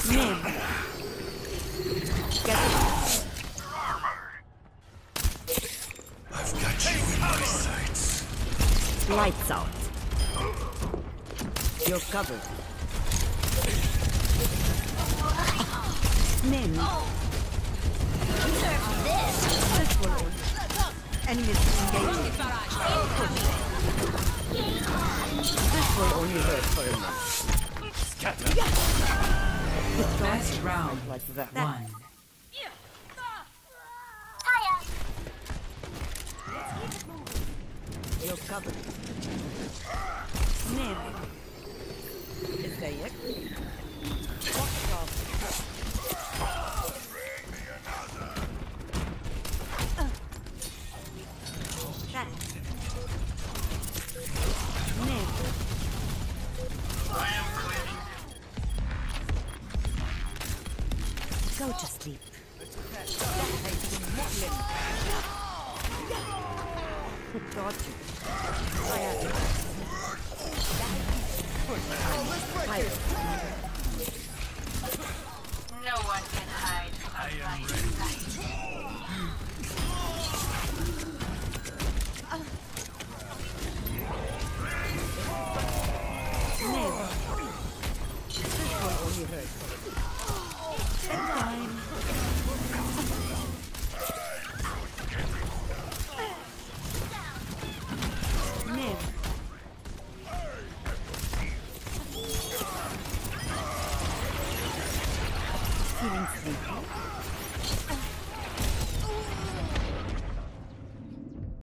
Nim. Get I've got you in my sights. lights out. You're covered. Nim. This will hold. Enemies engaging. This will only hurt for a month. Scatter. Best round Like that. one. You're covered. Nim. Is there yet? Watch out. That. Nim. Go to sleep. Got you. Fire. Fire.